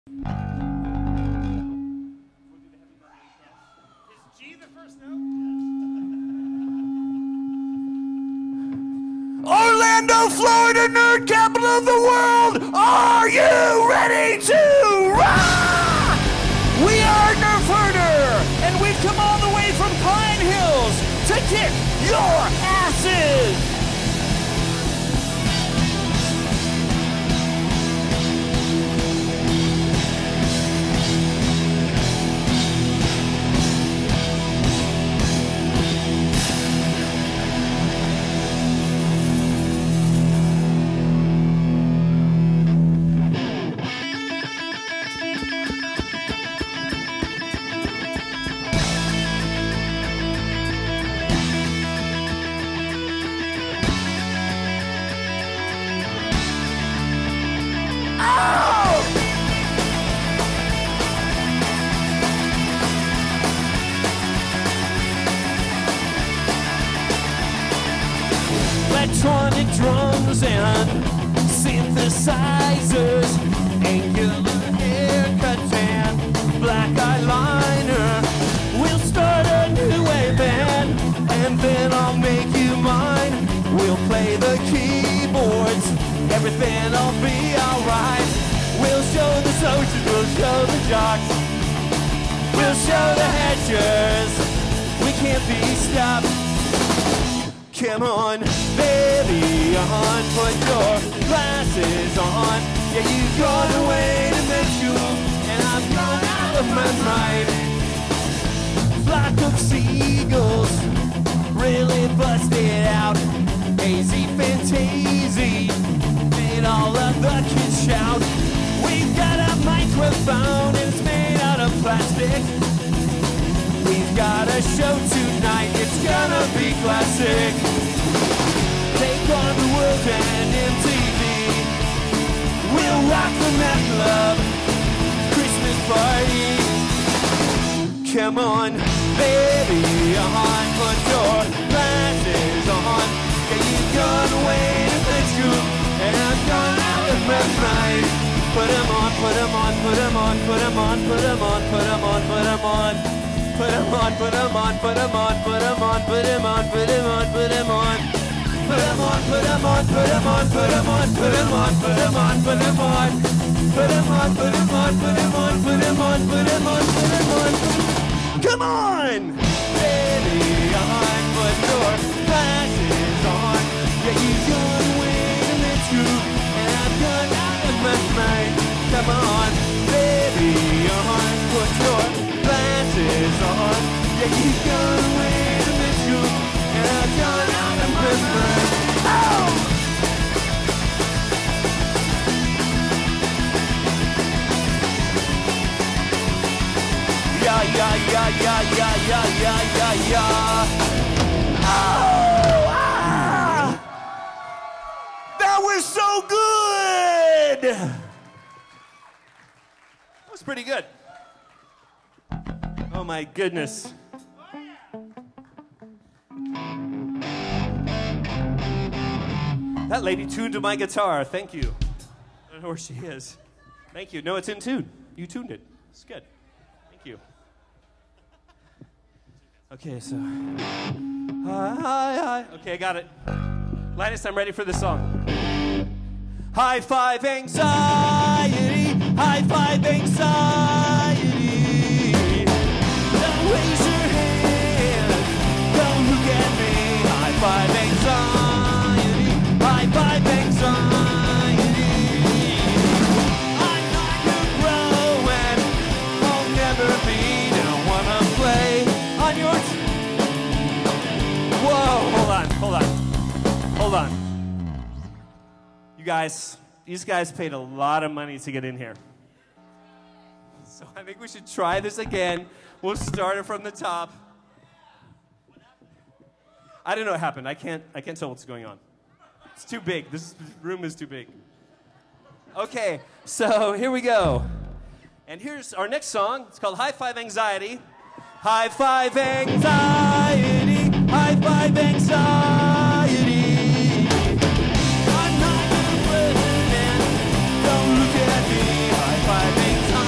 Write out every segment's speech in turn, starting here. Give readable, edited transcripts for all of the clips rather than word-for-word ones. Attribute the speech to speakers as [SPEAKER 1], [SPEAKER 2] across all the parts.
[SPEAKER 1] Orlando, Florida, nerd capital of the world, are you ready to rock? We are Nerf Herder, and we've come all the way from Pine Hills to kick your asses. Electronic drums and synthesizers, angular haircuts and black eyeliner. We'll start a new wave band, and then I'll make you mine. We'll play the keyboards, everything'll be alright. We'll show the soldiers, we'll show the jocks, we'll show the hedgers. We can't be stopped. Come on, baby, on, put your glasses on. Yeah, you've gone away to med school, and I've gone out of my mind. Flock of seagulls really busted out. Hazy fantasy made all of the kids shout. We've got a microphone, and it's made out of plastic. We've got a show tonight, it's gonna be classic. Take on the world and MTV. We'll rock the Meth Club Christmas party. Come on, baby, on, put your glasses on. Yeah, you've gone away to med school, and I've gone out of my mind. Put 'em on, put 'em on, put 'em on, put 'em on, put 'em on, put 'em on, put 'em on. Put 'em on, put 'em on, put 'em on, put 'em on, put 'em on, put 'em on, put 'em on. Put 'em on, put 'em on, put 'em on, put 'em on, put 'em on, put 'em on, put 'em on. Put 'em on, put 'em on, put 'em on, put 'em on, put 'em on, put 'em on. Come on! Baby, on, put your glasses on. Yeah, you've gone away to med school, and I've gone out of my mind. Come on, baby, on, put your glasses on. Yeah, you've gone away to med school, and I've gone out of my mind. Oh! Yeah, yeah, yeah, yeah, yeah, yeah, yeah, yeah, yeah. Oh! Ah! That was so good! That was pretty good. Oh my goodness. That lady tuned to my guitar. Thank you. I don't know where she is. Thank you. No, it's in tune. You tuned it. It's good. Thank you. Okay, so. Hi. Okay, I got it. Linus, I'm ready for this song. High five anxiety. High five anxiety. Don't raise your hand. Don't look at me. High five anxiety. High five anxiety. I'm not your bro and I'll never be. Don't wanna play on your. Whoa! Hold on. You guys, these guys paid a lot of money to get in here. So I think we should try this again. We'll start it from the top. I don't know what happened. I can't tell what's going on. It's too big. This room is too big. Okay, so here we go. And here's our next song. It's called High Five Anxiety. High five anxiety. High five anxiety. I'm not the president. Don't look at me. High five anxiety.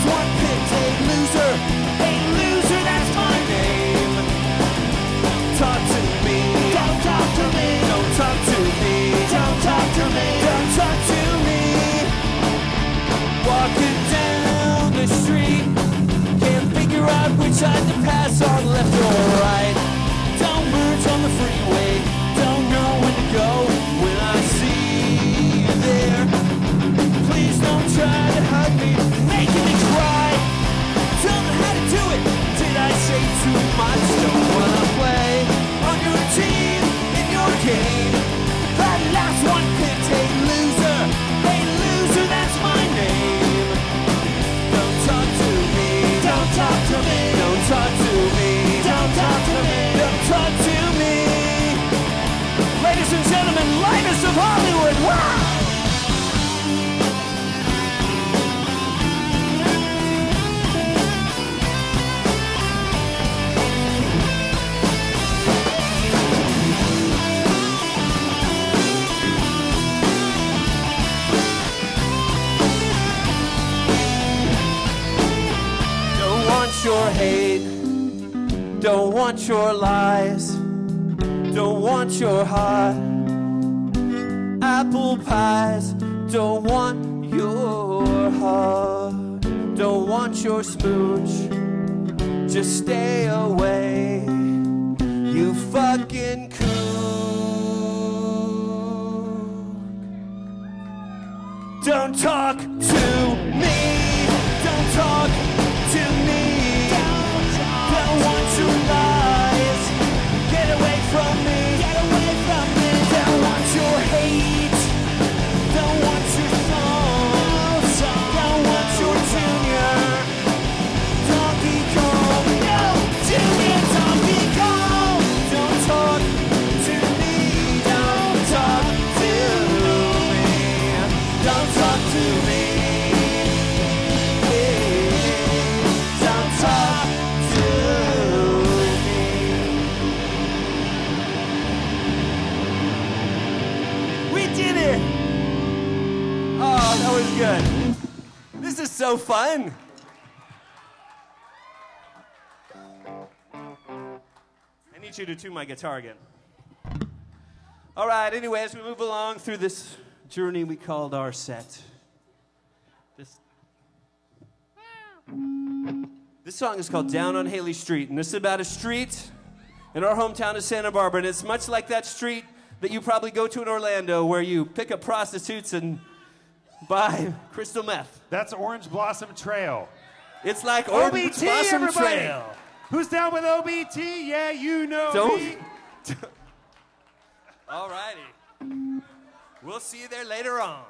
[SPEAKER 1] last one picked a loser. A loser, that's my name. Talk to me. Don't talk to me. Don't talk to me. Don't talk to me. Don't talk to me. Walking down the street, can't figure out which side to pass on, left or right. Don't merge on the freeway, don't know when to go. When I see you there, please don't try to hug me, making me cry. Tell me how to do it. Did I say too much? Don't wanna play on your team in your game. That last one picked a loser. A loser, that's my name. Don't talk to me. Don't talk to me. Don't talk to me. Don't talk to me. Don't talk to me. Ladies and gentlemen, Linus of Hollywood. Wow! Your hate, don't want your lies, don't want your heart, apple pies, don't want your heart, don't want your smooch, just stay away, you fucking kook. Don't talk to me, don't talk to me. Don't want your lies. Get away from me. Get away from me. Don't want your hate. Don't want your songs. Don't want your Junior. Donkey Kong. No, Junior Donkey Kong. Don't talk to me. Don't talk to me. Don't talk to me. Don't talk. Oh, that was good. This is so fun. I need you to tune my guitar again. All right, anyway, as we move along through this journey we called our set, this song is called Down on Haley Street, and this is about a street in our hometown of Santa Barbara, and it's much like that street that you probably go to in Orlando where you pick up prostitutes and buy crystal meth.
[SPEAKER 2] That's Orange Blossom Trail.
[SPEAKER 1] It's like Orange
[SPEAKER 2] OBT,
[SPEAKER 1] Blossom
[SPEAKER 2] everybody.
[SPEAKER 1] Trail.
[SPEAKER 2] Who's down with OBT? Yeah, you know me.
[SPEAKER 1] All righty. We'll see you there later on.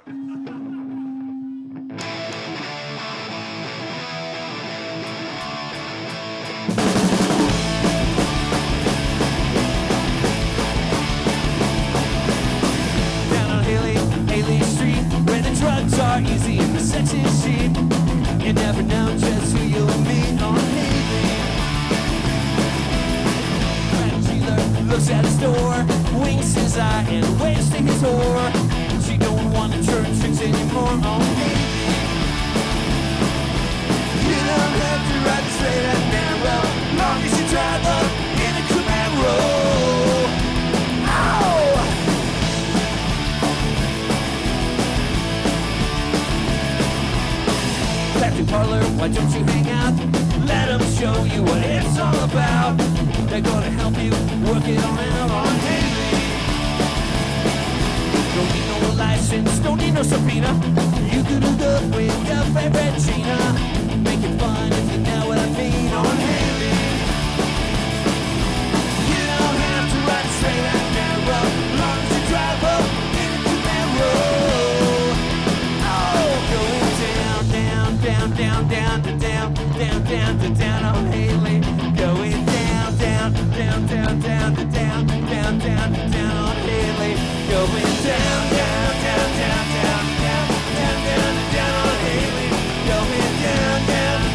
[SPEAKER 1] Haley Street, where the drugs are easy and the sex is cheap. You never know just who you'll meet on Haley. Crack dealer looks at his door, winks his eye and ways to stick his whore. She don't want to church tricks anymore on Haley. You don't have to ride straight and narrow, long as you drive up in a Camaro. Tattoo parlor, why don't you hang out? Let them show you what it's all about. They're gonna help you work it on out on Haley. Don't need no license, don't need no subpoena. You could hook up with your favorite Gina. Make it fun if you know what I mean on Haley. You don't have to ride straight and narrow, long as you drive up in a Camaro. Down, down, down, down, down, down, down, down on Haley. Going down, down, down, down, down, down, down, down, down on Haley. Going down, down, down, down, down, down, down, down on Haley. Going down, down.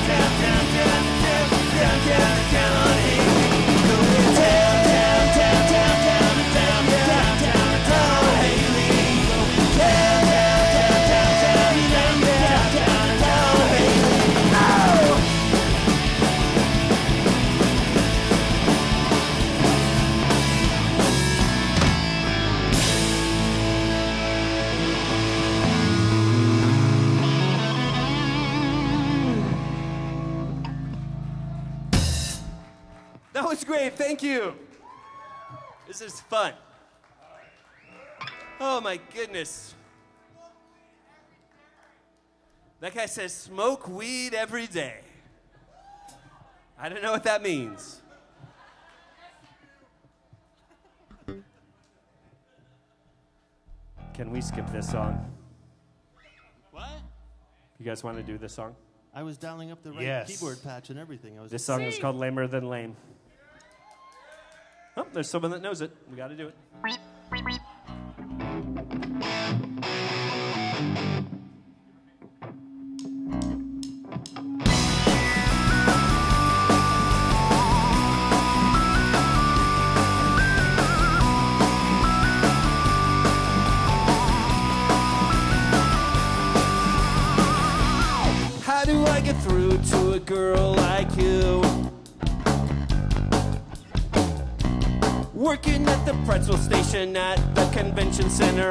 [SPEAKER 1] That was great. Thank you. This is fun. Oh, my goodness. That guy says, smoke weed every day. I don't know what that means. Can we skip this song?
[SPEAKER 3] What?
[SPEAKER 1] You guys want to do this song?
[SPEAKER 3] I was dialing up the right keyboard patch and everything.
[SPEAKER 1] This song is called Lamer Than Lame. Oh, there's someone that knows it. We got to do it. How do I get through to a girl like you? Working at the pretzel station at the convention center.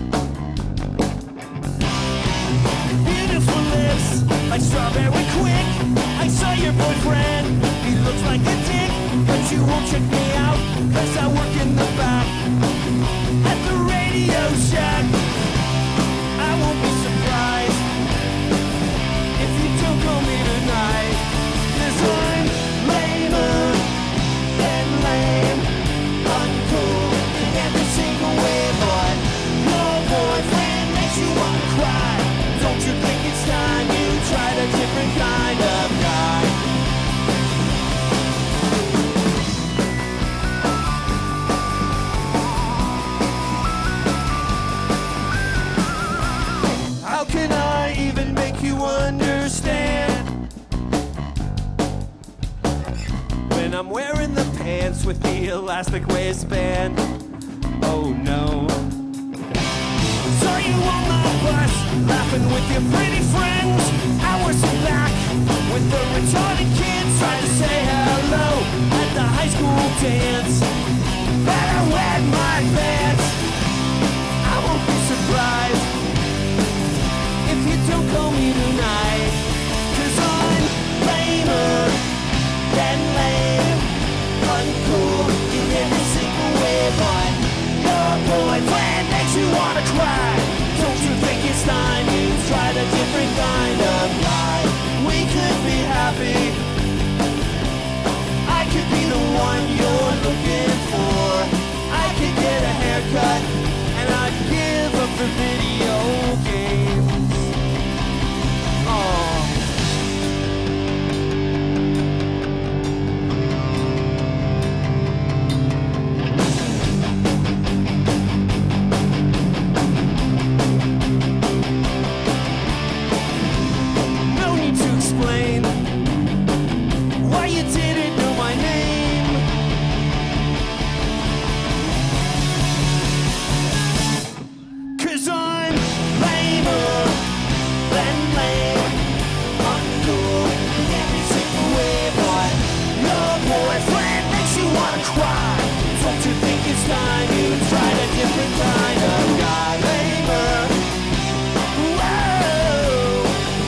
[SPEAKER 1] Beautiful lips, like strawberry quick. I saw your boyfriend, he looks like a dick. But you won't check me out, cause I work in the back at the Radio Shack. I won't be surprised if you don't call me tonight, cause I'm lamer than lame, uncool in every single way, but your boyfriend makes you wanna cry. Don't you think it's time you tried a different kind of guy? How can I even make you understand when I'm wearing the pants with the elastic waistband? Oh no. Saw you on the bus, laughing with your pretty friends. Hours back with the retarded kids, trying to say hello at the high school dance. Better wear my pants. I won't be surprised if you don't call me tonight, cause I'm lamer than lame, uncool in every single way, but your boyfriend makes you wanna cry. Don't you think it's time you tried a different kind of life? We could be happy, I could be the one you're looking for. I could get a haircut, and I'd give up the video games. Oh. No need to explain why you didn't know my name. Cause I'm lamer than lame, uncool in every single way, but your boyfriend makes you wanna cry. Don't you think it's time you tried a different kind of guy? Lamer, whoa,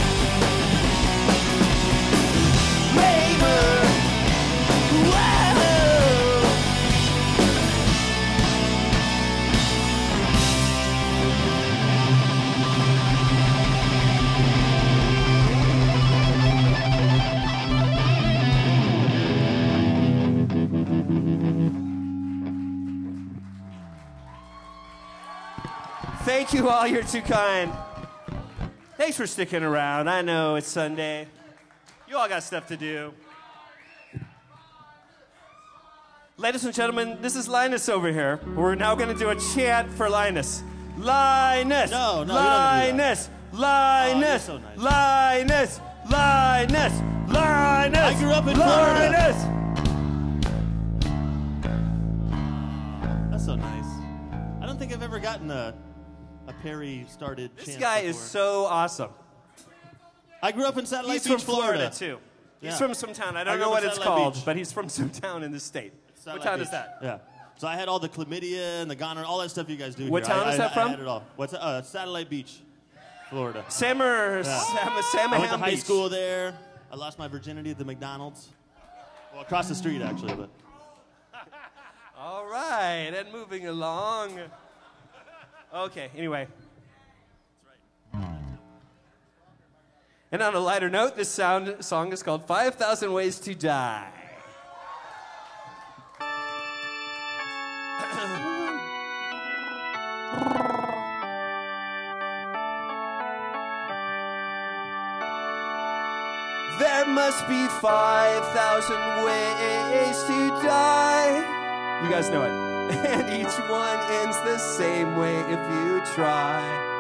[SPEAKER 1] lamer, whoa. Thank you all, you're too kind. Thanks for sticking around. I know it's Sunday. You all got stuff to do. Ladies and gentlemen, this is Linus over here. We're now going to do a chant for Linus. Linus!
[SPEAKER 3] No, no,
[SPEAKER 1] Linus! Linus!
[SPEAKER 3] so nice.
[SPEAKER 1] Linus! Linus! Linus!
[SPEAKER 3] I grew up in Florida.
[SPEAKER 1] Linus!
[SPEAKER 3] That's so nice. I don't think I've ever gotten a Perry started
[SPEAKER 1] This
[SPEAKER 3] chant
[SPEAKER 1] guy
[SPEAKER 3] before.
[SPEAKER 1] is so awesome.
[SPEAKER 3] I grew up in Satellite
[SPEAKER 1] He's
[SPEAKER 3] Beach,
[SPEAKER 1] from Florida,
[SPEAKER 3] Florida.
[SPEAKER 1] too. He's
[SPEAKER 3] Yeah.
[SPEAKER 1] from some town. I
[SPEAKER 3] I
[SPEAKER 1] don't
[SPEAKER 3] grew
[SPEAKER 1] know
[SPEAKER 3] up
[SPEAKER 1] what
[SPEAKER 3] in
[SPEAKER 1] it's
[SPEAKER 3] Satellite
[SPEAKER 1] called,
[SPEAKER 3] Beach.
[SPEAKER 1] but he's from some town in the state.
[SPEAKER 3] Satellite
[SPEAKER 1] What town
[SPEAKER 3] Beach.
[SPEAKER 1] is that?
[SPEAKER 3] Yeah. So I had all the chlamydia and the gonorrhea, all that stuff you guys do.
[SPEAKER 1] What
[SPEAKER 3] here.
[SPEAKER 1] town is that
[SPEAKER 3] I
[SPEAKER 1] from?
[SPEAKER 3] had it all. What's Satellite Beach, Florida.
[SPEAKER 1] Sam or
[SPEAKER 3] Yeah.
[SPEAKER 1] Sam
[SPEAKER 3] I went to high
[SPEAKER 1] Beach.
[SPEAKER 3] school there. I lost my virginity at the McDonald's. Well, across the street, actually, but.
[SPEAKER 1] All right, and moving along. Okay, anyway. And on a lighter note, this song is called 5,000 Ways to Die. There must be 5,000 ways to die. You guys know it. And each one ends the same way if you try.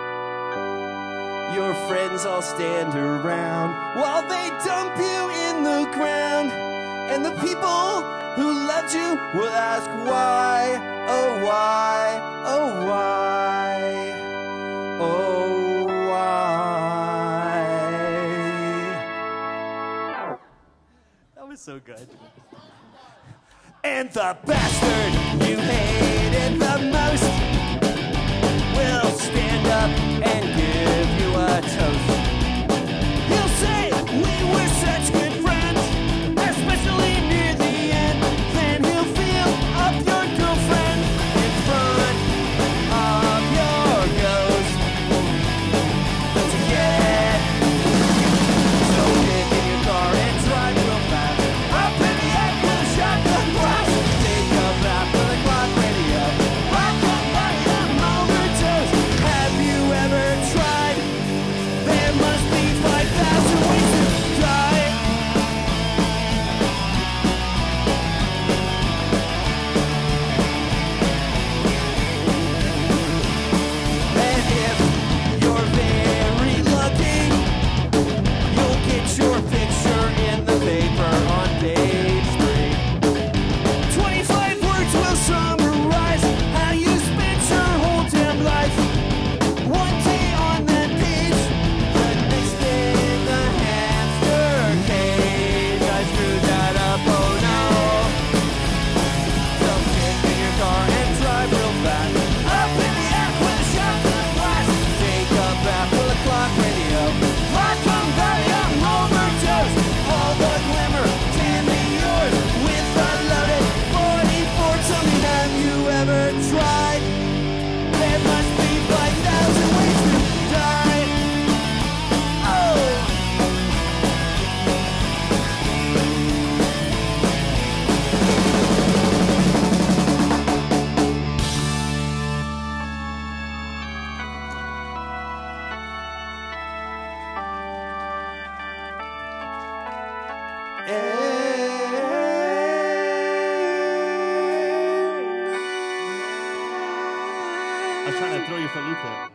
[SPEAKER 1] Your friends all stand around while they dump you in the ground. And the people who loved you will ask why, oh why, oh why, oh why. That was so good. And the bastard you hated the most will stand up and give you a toast. He'll say, we were such good friends, especially near the end. Then he'll feel up your girlfriend in front of your ghost. Don't you get it? So get in your car and drive real fast. Up in the air with a shotgun blast. Take a bath with a clock radio. Rock up by them overdose. Have you ever tried? There must be 5,000 ways to die. And if you're very lucky, you'll get your picture in the paper on page 3. 25 words will summarize how you spent your whole damn life. One day on that page, the next day in the hamster cage. I screwed that up, oh no. So get in your car and drive real fast. Up in the air with a shotgun blast. Take a bath with a clock radio. Rock on Valium overdose. All the glamour can be yours with a loaded 44. Tell me, have you ever tried? There must be 5,000 ways to die. Oh.
[SPEAKER 3] I was trying to throw you for a loop there.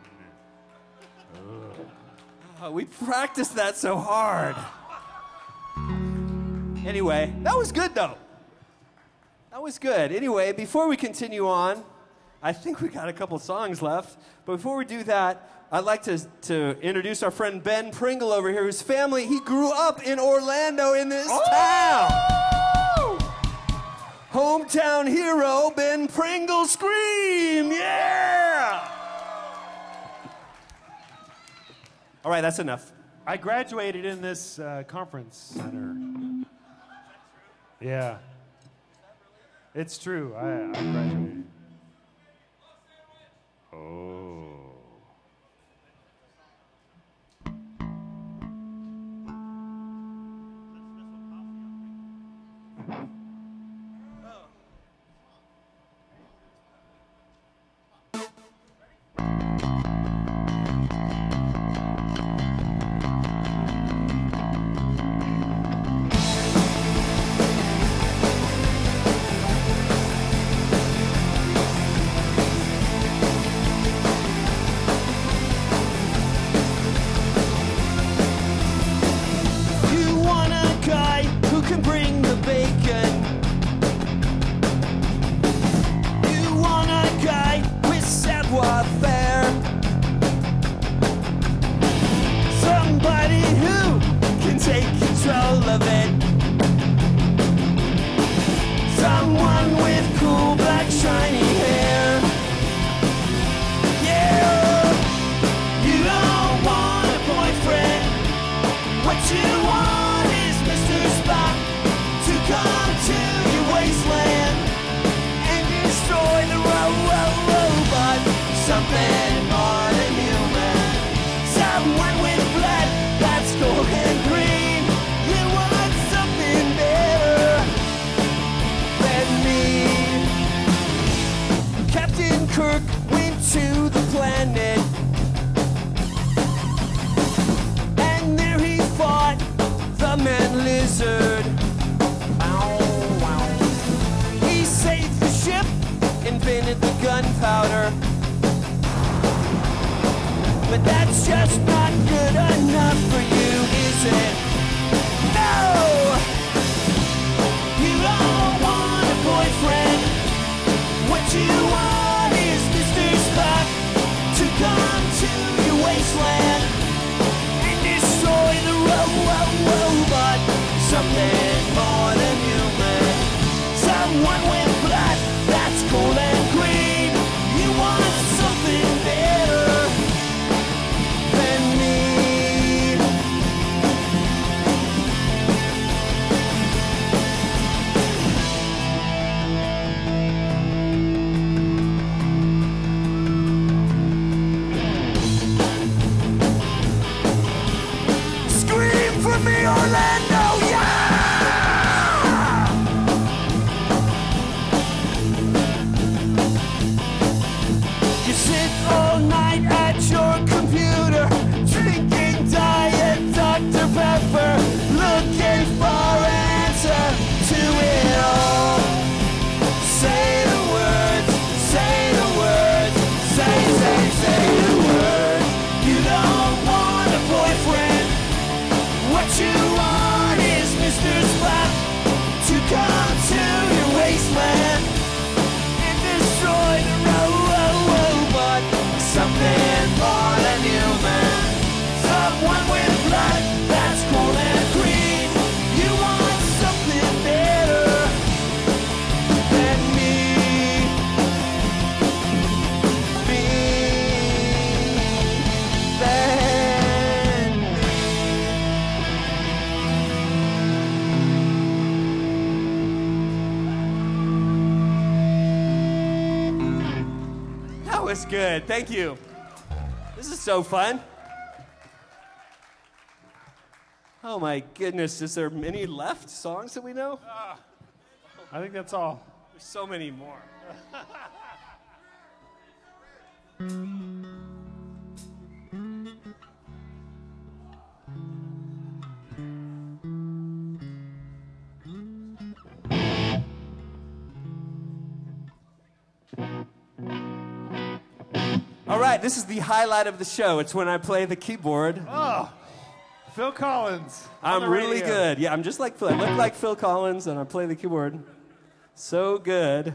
[SPEAKER 1] We practiced that so hard. Anyway, that was good though. That was good. Anyway, before we continue on, I think we got a couple songs left. But before we do that, I'd like to introduce our friend Ben Pringle over here, whose family, he grew up in Orlando in this town. Hometown hero, Ben Pringle, scream, yeah! All right, that's enough.
[SPEAKER 2] I graduated in this conference center. Yeah. It's true. I graduated. Oh.
[SPEAKER 1] You want a guy who can bring the bacon something more than human. Someone with blood that's gold and green. You want something better than me. Captain Kirk went to the planet, and there he fought the man lizard. He saved the ship, invented the gunpowder. But that's just not good enough for you, is it? No! You don't want a boyfriend. What you want is Mr. Spock to come to your wasteland and destroy the robot. Something more than human. Someone with blood that's cold and green. You want something better than me. Scream for me, Orlando, yeah! You sit all night at your computer, drinking Diet Dr. Pepper, looking for an answer to it all. Say the words, say the words, say the words. You don't want a boyfriend. What you want is Mr. Spock to come to your wasteland and destroy the robot. Something more than human. Someone with blood that's cold and green. You want something better than me. Me. Than me. That was good. Thank you. This is so fun. Oh my goodness, is there any left songs that we know?
[SPEAKER 2] I think that's all.
[SPEAKER 1] There's so many more. All right, this is the highlight of the show. It's when I play the keyboard.
[SPEAKER 2] Oh, Phil Collins. on
[SPEAKER 1] I'm
[SPEAKER 2] the
[SPEAKER 1] really
[SPEAKER 2] radio.
[SPEAKER 1] good. Yeah, I'm just like Phil. I look like Phil Collins, and I play the keyboard. So good.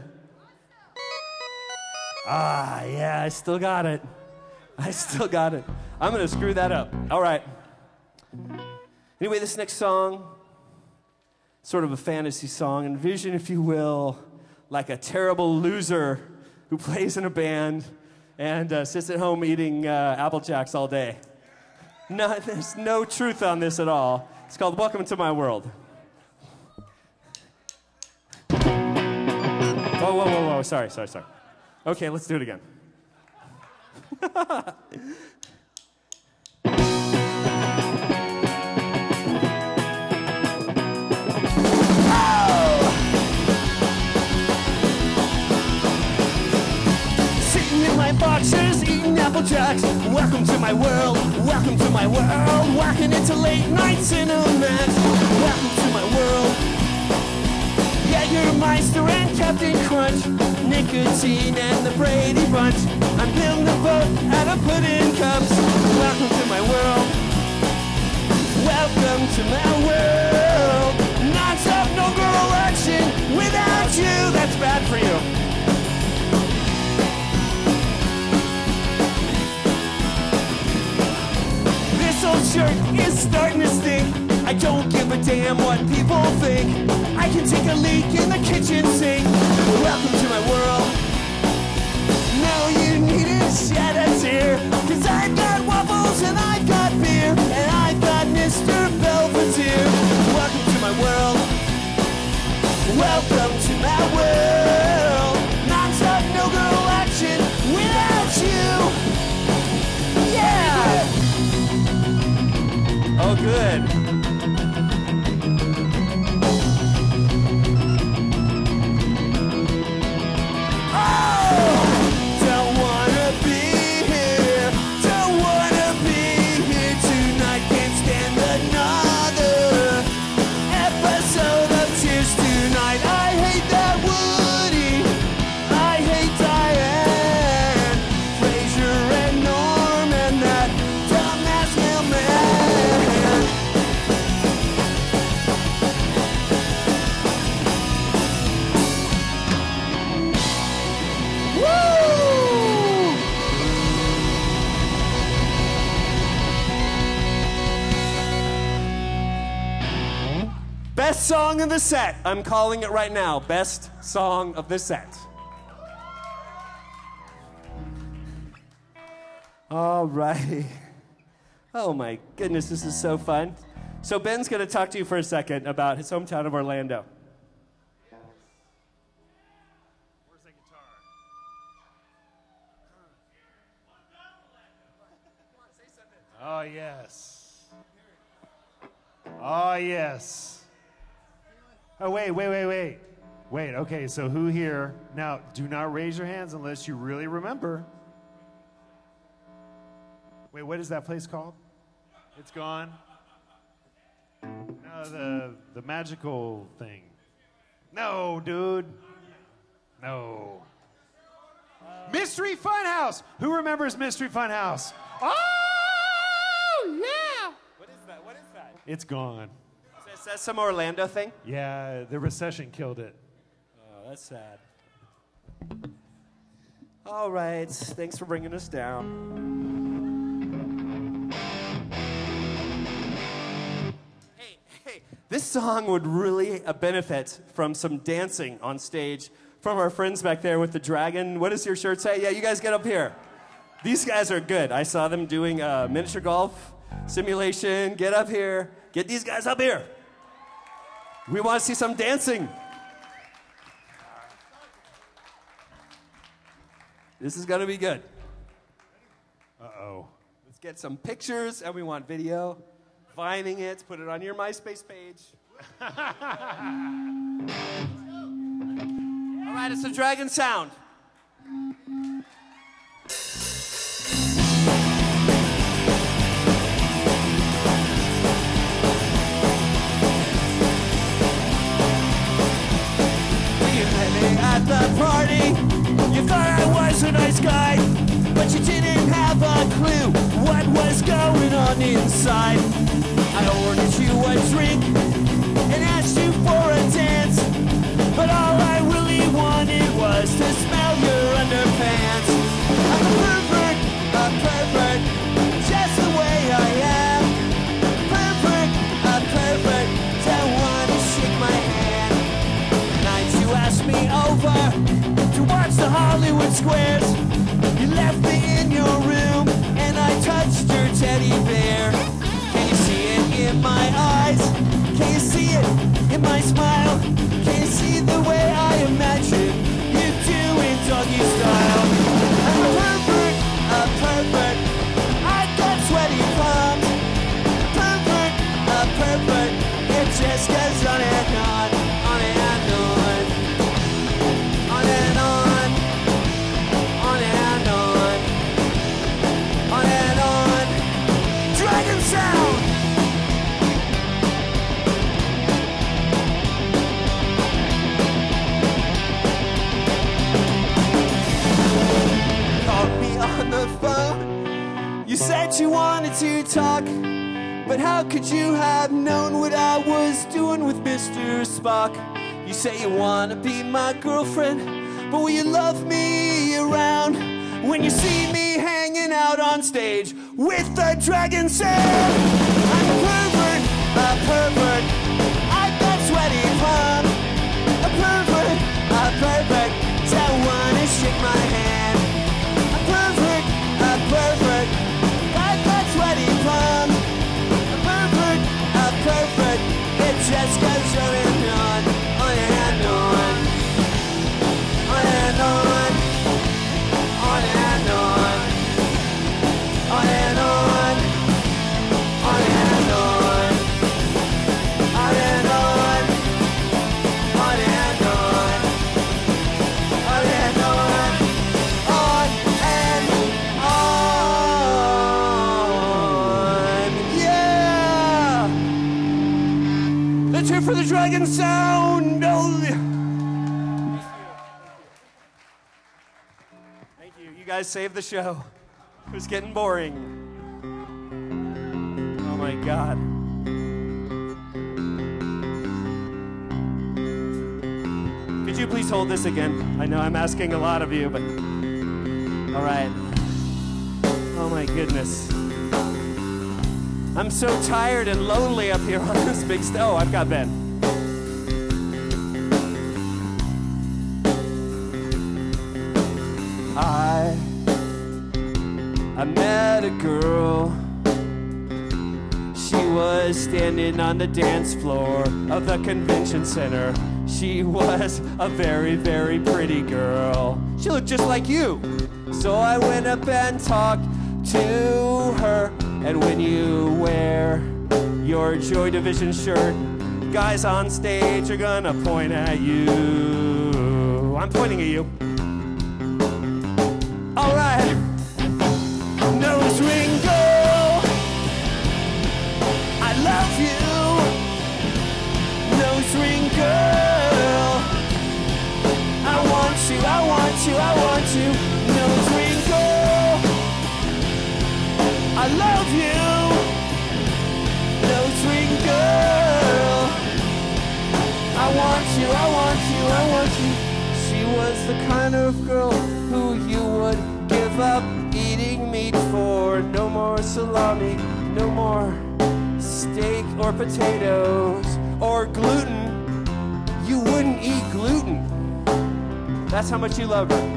[SPEAKER 1] Ah, yeah, I still got it. I still got it. I'm going to screw that up. All right. Anyway, this next song, sort of a fantasy song. Envision, if you will, like a terrible loser who plays in a band and sits at home eating Apple Jacks all day. No, there's no truth on this at all. It's called Welcome to My World. Whoa. Sorry. Okay, let's do it again. Sitting in my boxers, eating Apple Jacks. Welcome to my world. Welcome to my world. Walking into late night cinemas. Welcome to my world. Jägermeister and Captain Crunch, nicotine and the Brady Bunch. I'm building a boat out of pudding cups. Welcome to my world. Welcome to my world. Non-stop, no girl action. Without you, that's bad for you. This old shirt is starting to stink. I don't give a damn what people think. I can take a leak in the kitchen sink. Welcome to my world. No, you needn't shed a tear. 'Cause I've got waffles and I've got beer. And I've got Mr. Belvedere. Welcome to my world. Welcome to my world. Non-stop, no girl action. Without you, Best song of the set. I'm calling it right now. Best song of the set. All right. Oh my goodness, this is so fun. So Ben's going to talk to you for a second about his hometown of Orlando.
[SPEAKER 2] Where's that guitar? Oh, yes. Oh, yes. Oh, wait. Wait, okay, so who here? Now, do not raise your hands unless you really remember. Wait, what is that place called? It's gone? No, the magical thing. No, dude. No. Mystery Funhouse! Who remembers Mystery Funhouse? Oh, yeah!
[SPEAKER 1] What is that? What is that?
[SPEAKER 2] It's gone.
[SPEAKER 1] Is that some Orlando thing?
[SPEAKER 2] Yeah, the recession killed it.
[SPEAKER 1] Oh, that's sad. All right, thanks for bringing us down. Hey, this song would really benefit from some dancing on stage from our friends back there with the dragon. What does your shirt say? Yeah, you guys get up here. These guys are good. I saw them doing a miniature golf simulation. Get up here. Get these guys up here. We want to see some dancing. This is going to be good.
[SPEAKER 2] Uh-oh.
[SPEAKER 1] Let's get some pictures, and we want video. Vining it, put it on your MySpace page. All right, it's the Dragon Sound. At the party, you thought I was a nice guy, but you didn't have a clue what was going on inside. I ordered you a drink and asked you for a dance, but all I really wanted was to smell your underpants. I'm a pervert, just the way I am. A pervert, don't want to shake my hand. Nights you asked me over to watch the Hollywood squares. You left me in your room and I touched your teddy bear. Can you see it in my eyes? Can you see it in my smile? Can you see the way I imagine you do in doggy style? I'm a pervert, I got sweaty palms. A pervert, it just goes on and on and on. On and on, on and on, on and on. Dragon Sound! Called me on the phone. You said you wanted to talk, but how could you have known what I was doing with Mr. Spock? You say you want to be my girlfriend, but will you love me around when you see me hanging out on stage with the Dragon Sound? I'm a pervert, I got sweaty palms. A pervert, don't want to shake my hand. A pervert, I got sweaty palms. A pervert, it just goes on and on. On and on, on and on, on and on, on and on, on and on, on and on, on and on, on and on, yeah! Let's hear for the Dragon Sound! Thank you. You guys saved the show. It was getting boring. Oh my God. Could you please hold this again? I know I'm asking a lot of you, but... All right. Oh my goodness. I'm so tired and lonely up here on this big stage. Oh, I've got Ben. I met a girl. She was standing on the dance floor of the convention center. She was a very, very pretty girl. She looked just like you. So I went up and talked to her. And when you wear your Joy Division shirt, guys on stage are gonna point at you. I'm pointing at you. All right. Nose ring girl, I love you. Nose ring girl, I want you, I want you, I want you. Nose ring girl, I love you. Nose ring girl, I want you, I want you, I want you. She was the kind of girl who you would give up eating meat for. No more salami, no more steak or potatoes or gluten. You wouldn't eat gluten. That's how much you love her.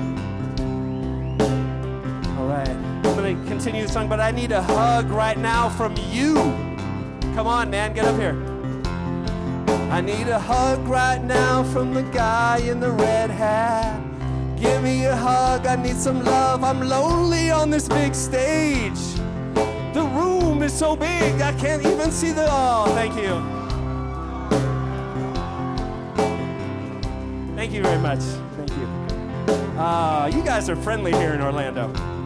[SPEAKER 1] All right, I'm gonna continue the song, but I need a hug right now from you. Come on, man, get up here. I need a hug right now from the guy in the red hat. Give me a hug, I need some love. I'm lonely on this big stage. The room is so big, I can't even see the... Oh, thank you. Thank you very much. Thank you. You guys are friendly here in Orlando.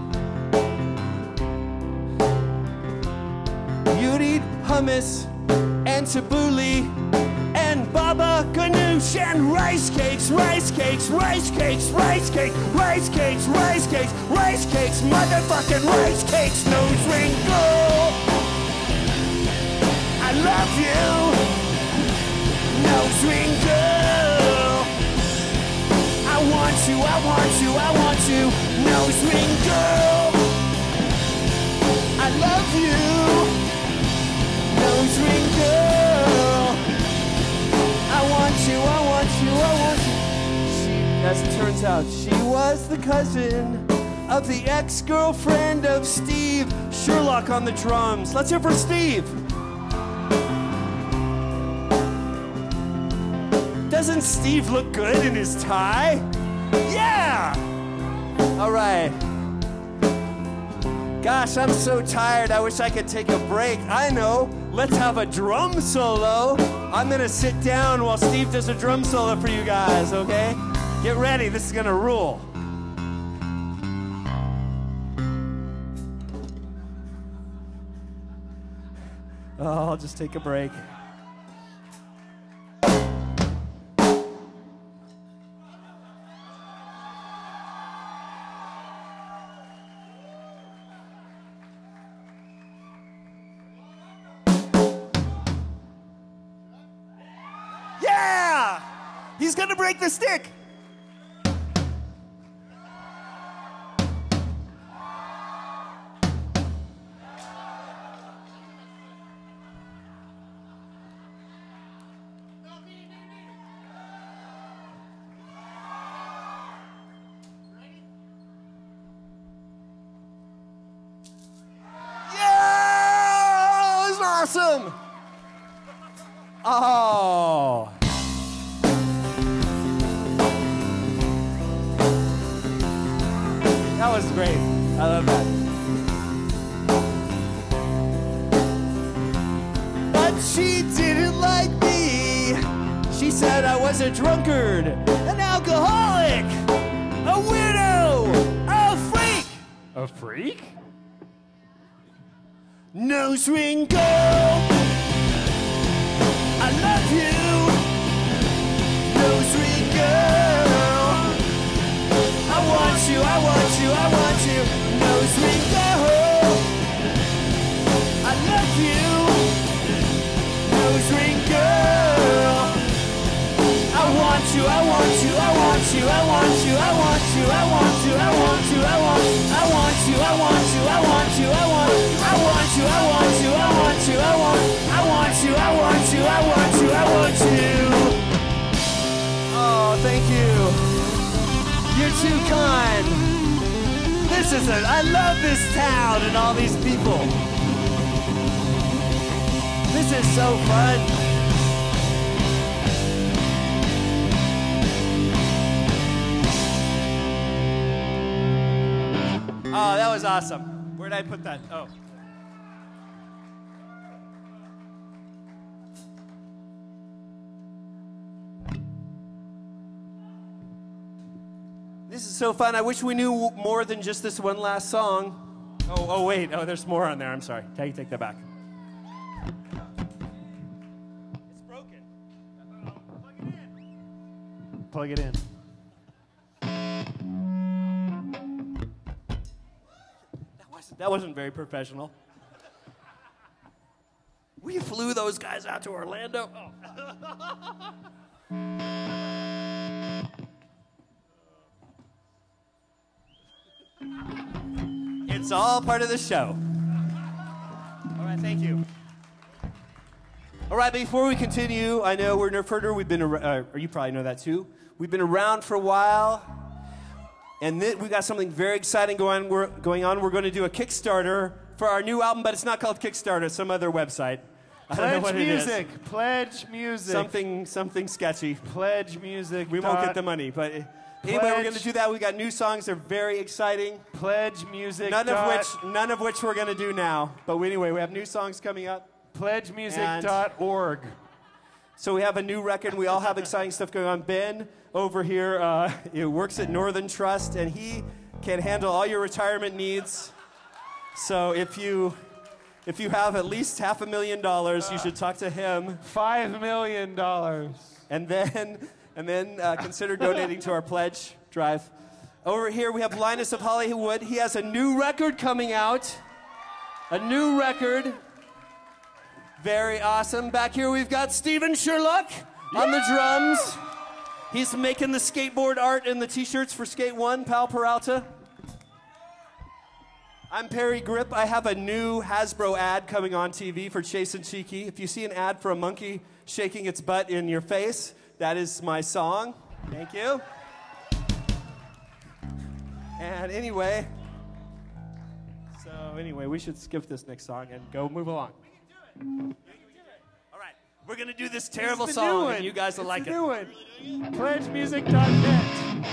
[SPEAKER 1] You'd eat hummus and tabbouleh and baba ganoush and rice cakes, rice cakes, rice cakes, rice cakes, rice cakes, rice cakes, rice cakes, motherfucking rice cakes. Nose ring girl, I love you. Nose ring girl, I want you, I want you, I want you. Nose ring girl, I love you. Nose ring girl, I want you, I want you, I want you. As it turns out, she was the cousin of the ex-girlfriend of Steve Sherlock on the drums. Let's hear for Steve. Doesn't Steve look good in his tie? Yeah! All right. Gosh, I'm so tired. I wish I could take a break. I know. Let's have a drum solo. I'm gonna sit down while Steve does a drum solo for you guys, okay? Get ready, this is gonna rule. Oh, I'll just take a break. Yeah! He's gonna break the stick. Yeah! It was awesome! Oh. That was great. I love that. But she didn't like me. She said I was a drunkard, an alcoholic, a widow, a freak. A freak? Nose ring girl, I love you. Nose ring girl, I want you, I want you, I want you. Nose ring girl, I love you. Nose ring girl, I want you, I want you, I want you, I want you, I want you, I want you, I want you, I want you, I want you, I want you, I want you, I want you, I want you, I want you, I want you, I want you, I want you, I want you. Oh, thank you. You're too kind. I love this town and all these people. This is so fun. Oh, that was awesome. Where'd I put that? Oh. This is so fun. I wish we knew more than just this one last song. Oh, wait. Oh, there's more on there. I'm sorry. Take that back. It's broken.
[SPEAKER 2] Plug it in.
[SPEAKER 1] That wasn't very professional. We flew those guys out to Orlando. Oh. It's all part of the show. All right, thank you. All right, before we continue, I know we're Nerf Herder. We've been, or you probably know that too. We've been around for a while, and we got something very exciting going on. We're going to do a Kickstarter for our new album, but it's not called Kickstarter. It's some other website. I don't know what
[SPEAKER 2] music.
[SPEAKER 1] It is.
[SPEAKER 2] Pledge music.
[SPEAKER 1] Something sketchy.
[SPEAKER 2] Pledge music.
[SPEAKER 1] We won't get the money, but anyway, we're going to do that. We got new songs. They're very exciting.
[SPEAKER 2] Pledge music.
[SPEAKER 1] None of which we're going to do now. But anyway, we have new songs coming up.
[SPEAKER 2] Pledgemusic.org.
[SPEAKER 1] So we have a new record. We all have exciting stuff going on. Ben over here works at Northern Trust, and he can handle all your retirement needs. So if you have at least $500,000, you should talk to him.
[SPEAKER 2] $5 million.
[SPEAKER 1] And then consider donating to our pledge drive. Over here we have Linus of Hollywood. He has a new record coming out. A new record. Very awesome. Back here we've got Steven Sherlock on the drums. He's making the skateboard art and the t-shirts for Skate One, Pal Peralta. I'm Perry Grip. I have a new Hasbro ad coming on TV for Chase and Cheeky. If you see an ad for a monkey shaking its butt in your face, that is my song. Thank you. And anyway, we should skip this next song and go move along. We can do it. All right, we're gonna do this terrible song, and you guys will like it.
[SPEAKER 2] New one. Pledgemusic.net.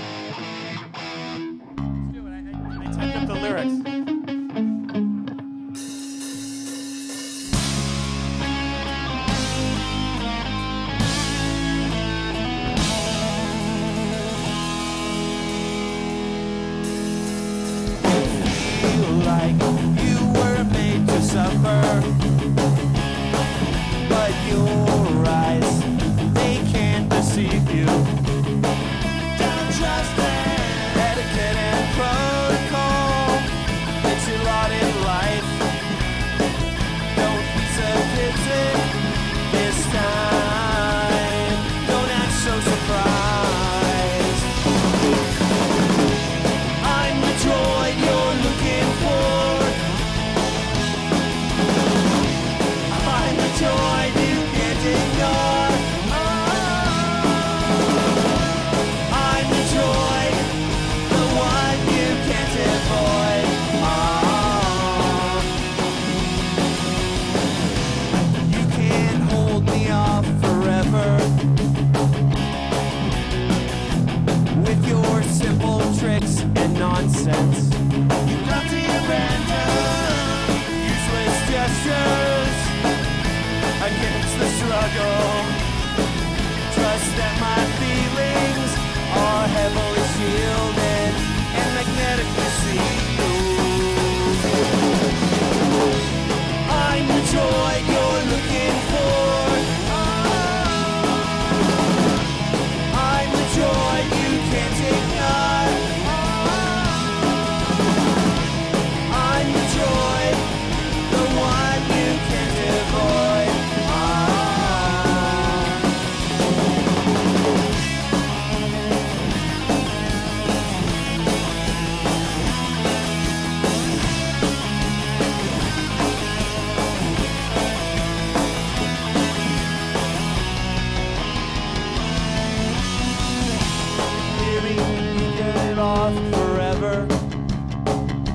[SPEAKER 1] Let's do it. I typed up the lyrics.
[SPEAKER 4] Like you were made to suffer, but your eyes, they can't deceive you. Don't trust them. Etiquette and protocol makes you a lot in life. Don't be so kidding this time. Don't act so surprised. I'm the droid you're looking for. I'm the droid you can't ignore. I'm the droid, the one you can't avoid. You can't hold me off forever with your simple tricks and nonsense. You got to abandon useless gestures against the struggle. Trust that my feelings are heavily shielded and magnetically sealed. I'm the joy you're looking for. I'm the joy you can't ignore. I'm the joy, the one you can't avoid. Maybe you get lost forever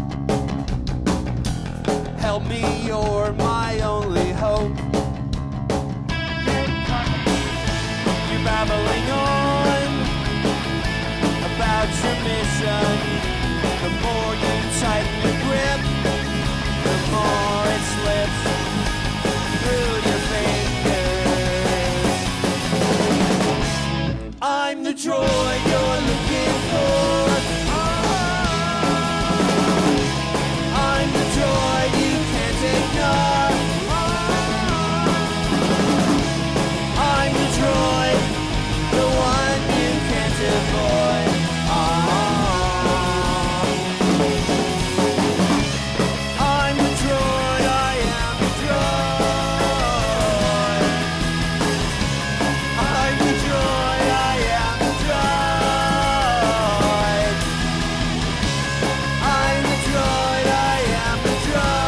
[SPEAKER 1] babbling on about your mission. The more you tighten your grip, the more it slips through your fingers. I'm the droid you're looking for. I'm the droid you can't ignore. I'm the droid, the one you can't avoid. I'm the droid, I am the droid. I'm the droid, I am the droid. I'm the droid, I am the droid.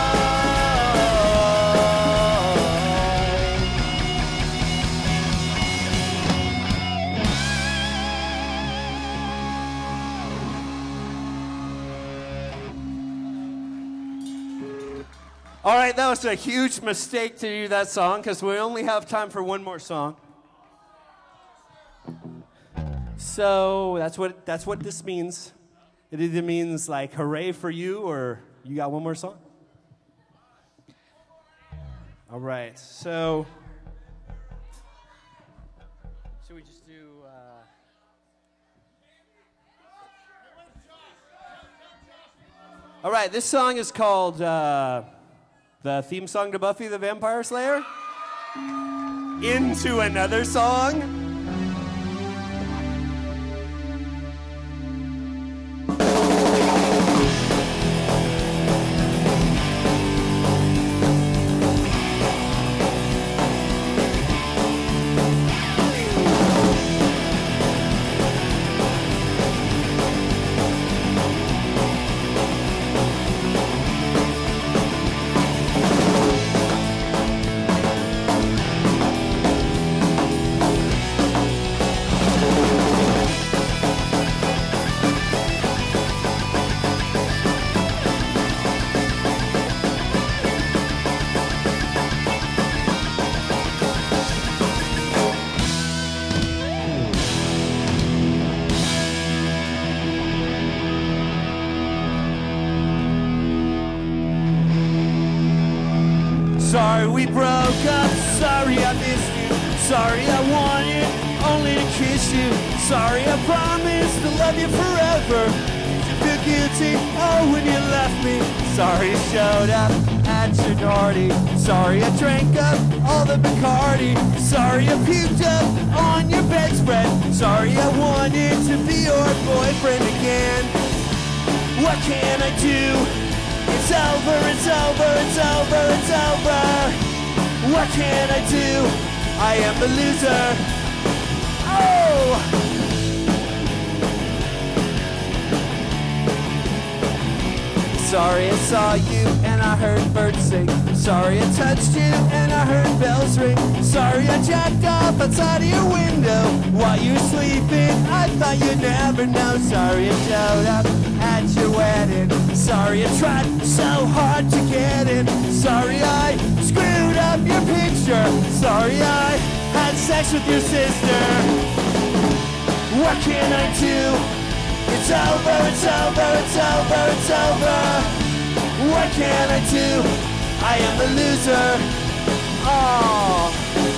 [SPEAKER 1] All right, that was a huge mistake to do that song because we only have time for one more song. So that's what this means. It either means like hooray for you or you got one more song. All right, so should we just do? All right, this song is called the theme song to Buffy the Vampire Slayer. Into another song. Sorry we broke up, sorry I missed you. Sorry I wanted only to kiss you. Sorry I promised to love you forever. You feel guilty, oh when you left me. Sorry I showed up at your party. Sorry I drank up all the Bacardi. Sorry I puked up on your bedspread. Sorry I wanted to be your boyfriend again. What can I do? It's over, it's over, it's over, it's over. What can I do? I am the loser. Oh! Sorry I saw you and I heard birds sing. Sorry I touched you and I heard bells ring. Sorry I jacked off outside of your window while you were sleeping. I thought you'd never know. Sorry I showed up at your wedding. Sorry I tried so hard to get in. Sorry I screwed up your picture. Sorry I had sex with your sister. What can I do? It's over, it's over, it's over, it's over. What can I do? I am the loser. Oh.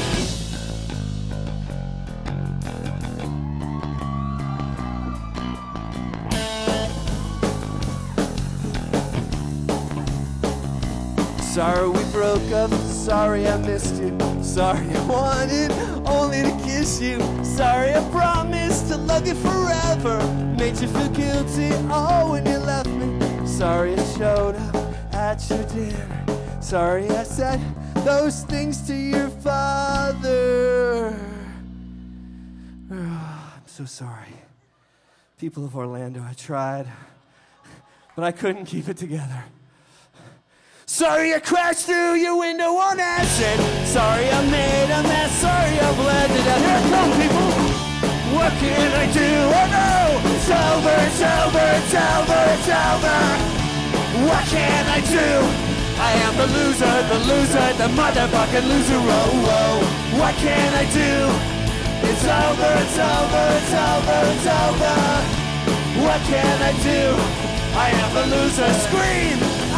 [SPEAKER 1] Sorry we broke up, sorry I missed you. Sorry I wanted only to kiss you. Sorry I promised to love you forever. Made you feel guilty, oh when you left me. Sorry I showed up at your dinner. Sorry I said those things to your father. I'm so sorry. People of Orlando, I tried, but I couldn't keep it together. Sorry I crashed through your window on acid. Sorry I made a mess. Sorry I bled to death. Here I come, people. What can I do? Oh no! It's over, it's over, it's over, it's over. What can I do? I am the loser, the motherfucking loser. Oh, oh. What can I do? It's It's over, it's over, it's over, it's over. What can I do? I am a loser. Scream!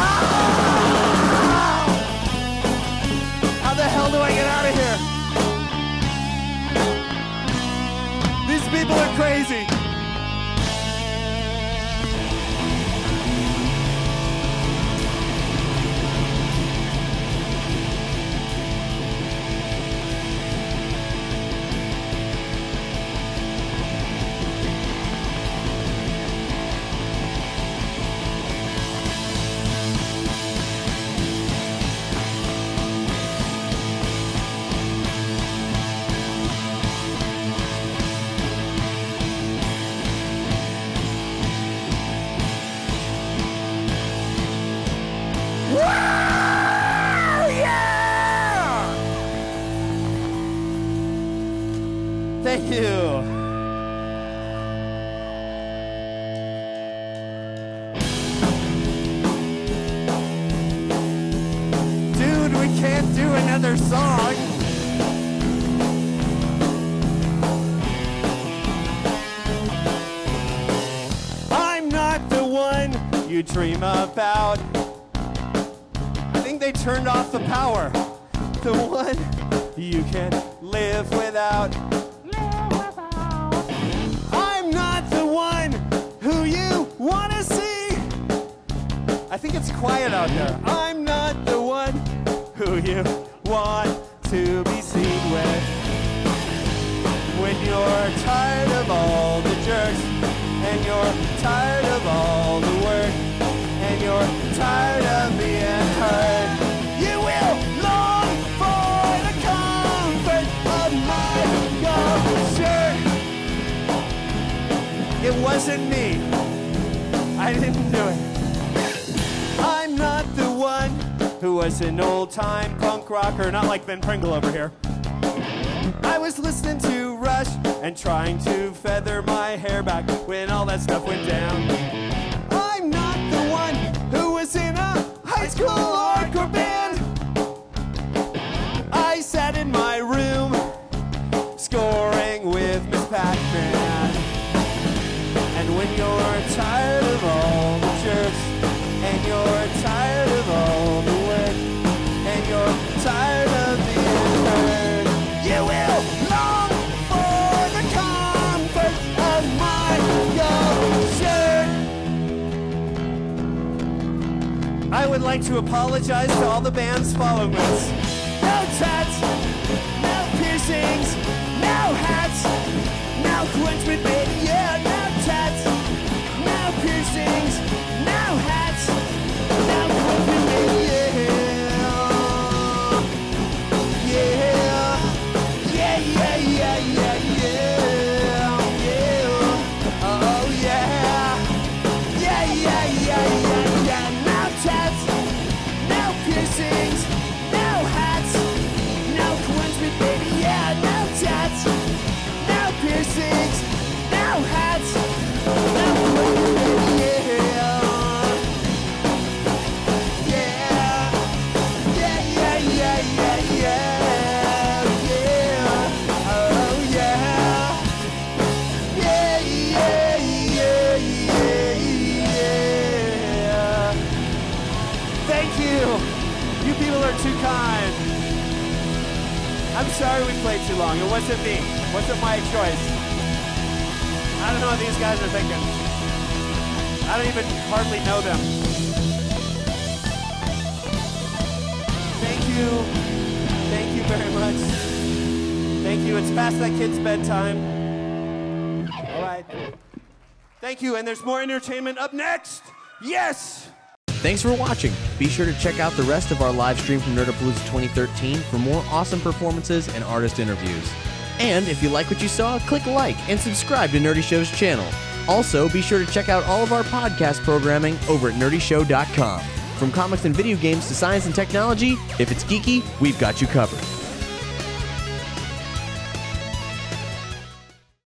[SPEAKER 1] Ah! How the hell do I get out of here? These people are crazy. Thank you. Dude, we can't do another song. I'm not the one you dream about. I think they turned off the power. The one you can't live without. I'm not the one who you want to see. I think it's quiet out there. I'm not the one who you want to be seen with. When you're tired of all the jerks, and you're tired of all the work, and you're tired of being hurt, you will long for the comfort of my shirt. It wasn't me. I didn't do it. I'm not the one who was an old-time punk rocker, not like Ben Pringle over here. I was listening to Rush and trying to feather my hair back when all that stuff went down. I'm not the one who was in a high school hardcore band. I sat in my room scoring with Miss Pac-Man. And when you're tired of all the jerks, and you're tired of all the work, and you're tired of being hurt, you will long for the comfort of my shirt. I would like to apologize to all the band's followers. No tats, no piercings, no hats, no quenchment, baby, yeah, no tats, no piercings, no hats, no quenchment, baby, yeah, yeah, yeah, yeah, yeah, yeah, yeah, yeah, oh yeah, yeah, yeah, yeah, yeah, yeah, no tats, no piercings, no hats, no quenchment, baby, yeah, no tats, no piercings, no hats, no quenchment, baby, yeah, yeah, yeah, yeah, yeah, yeah, yeah, yeah, oh yeah, yeah, yeah, yeah, yeah. Thank you. You people are too kind. I'm sorry we played too long. It wasn't me. It wasn't my choice. I don't know what these guys are thinking. I don't even hardly know them. Thank you. Thank you very much. Thank you. It's past that kid's bedtime. All right. Thank you. And there's more entertainment up next. Yes.
[SPEAKER 5] Thanks for watching. Be sure to check out the rest of our live stream from Nerdapalooza 2013 for more awesome performances and artist interviews. And if you like what you saw, click like and subscribe to Nerdy Show's channel. Also, be sure to check out all of our podcast programming over at nerdyshow.com. From comics and video games to science and technology, if it's geeky, we've got you covered.